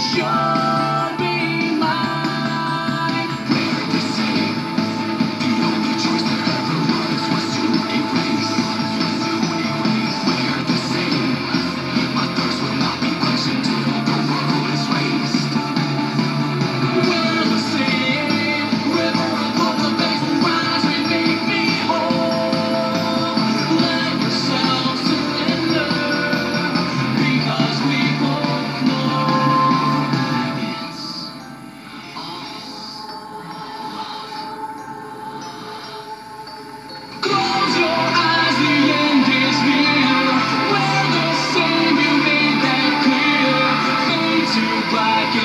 should be mine. We're the same. The only choice there ever was to erase. We're the same. My thirst will not be quenched until the world is raised. We're the same. River above the banks will rise and make me whole. Let yourself surrender, because we both know it's close your eyes, the end is near. We're the same, you made that clear. Fade to black